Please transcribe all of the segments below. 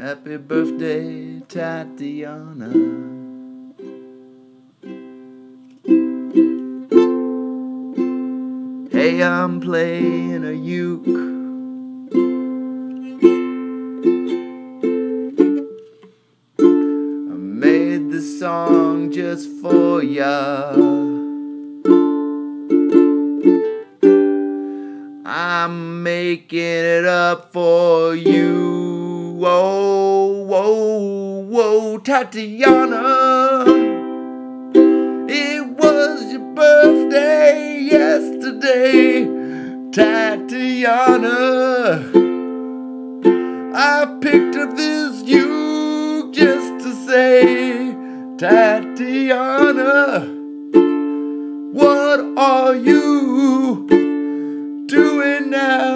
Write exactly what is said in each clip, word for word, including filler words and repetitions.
Happy birthday, Tatiana. Hey, I'm playing a uke. I made this song just for ya. I'm making it up for you. Whoa, whoa, whoa, Tatiana. It was your birthday yesterday, Tatiana. I picked up this uke just to say, Tatiana, what are you doing now,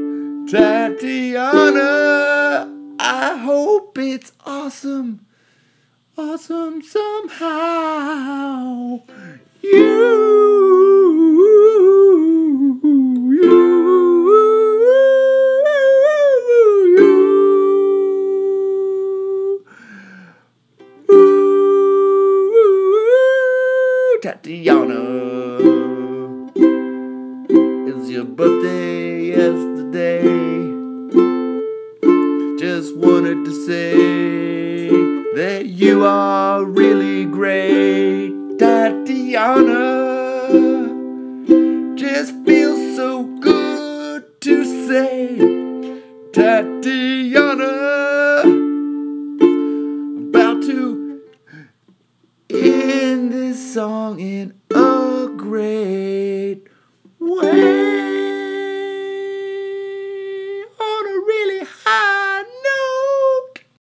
Tatiana? I hope it's awesome, awesome somehow. You, you, you, Tatiana. It's your birthday yesterday. Just wanted to say that you are really great, Tatiana. Just feels so good to say, Tatiana. About to end this song in a great way.